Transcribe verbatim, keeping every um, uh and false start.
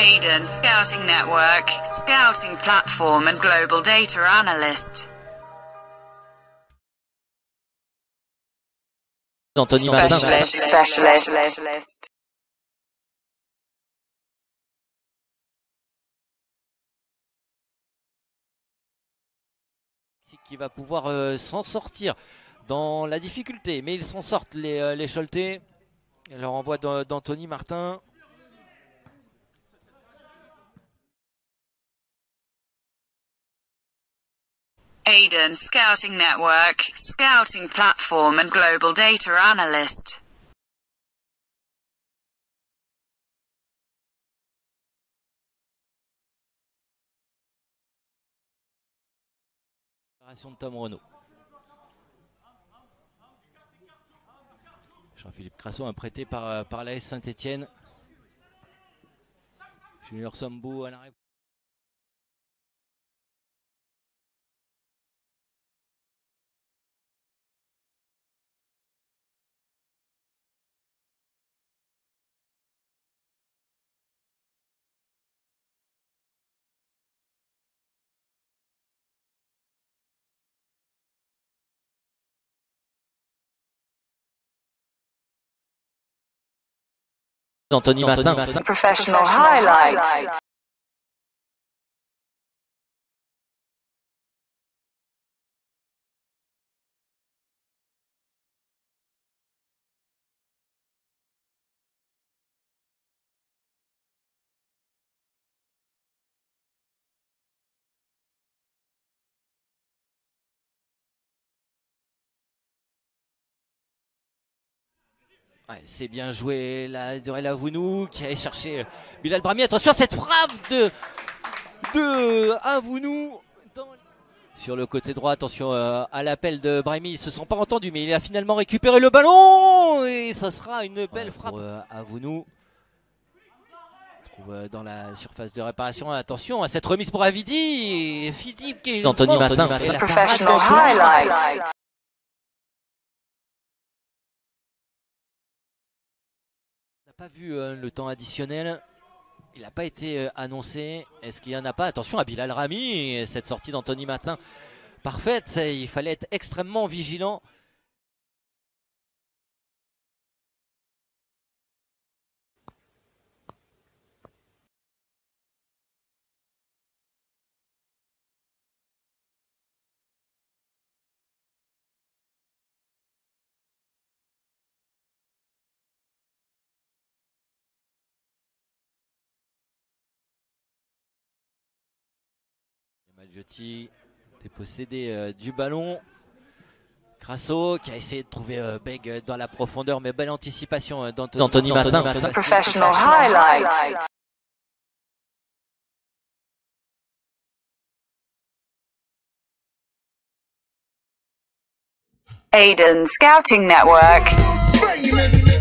Aiden Scouting Network, Scouting Platform and Global Data Analyst. Anthony Martin. Specialist, specialist. Qui va pouvoir euh, s'en sortir dans la difficulté, mais ils s'en sortent les, euh, les Choletais. Leur envoi d'Anthony Martin. Aiden Scouting Network, Scouting Platform and Global Data Analyst. De Tom Renaud. Jean-Philippe Crasso, un prêté par, par l'A S Saint-Etienne. Junior Sambou à l'arrêt. Anthony Martin. Professional highlights. Ouais, c'est bien joué là, de Avounou qui allait chercher Bilal Brahmi. Attention à cette frappe de, de Avounou dans... sur le côté droit. Attention euh, à l'appel de Brahmi. Ils ne se sont pas entendus, mais il a finalement récupéré le ballon et ça sera une belle ouais, frappe. Euh, Avounou trouve euh, dans la surface de réparation. Attention à cette remise pour Avidi. Et Fidi qui est Anthony Martin. Professional highlights. Pas vu euh, le temps additionnel, il n'a pas été euh, annoncé. Est-ce qu'il n'y en a pas? Attention à Bilal Rami, cette sortie d'Anthony Martin parfaite, il fallait être extrêmement vigilant. Malgiotti dépossédé euh, du ballon. Crasso qui a essayé de trouver euh, Beg dans la profondeur, mais belle anticipation euh, d'Anthony Martin. Professional highlights. Aiden Scouting Network.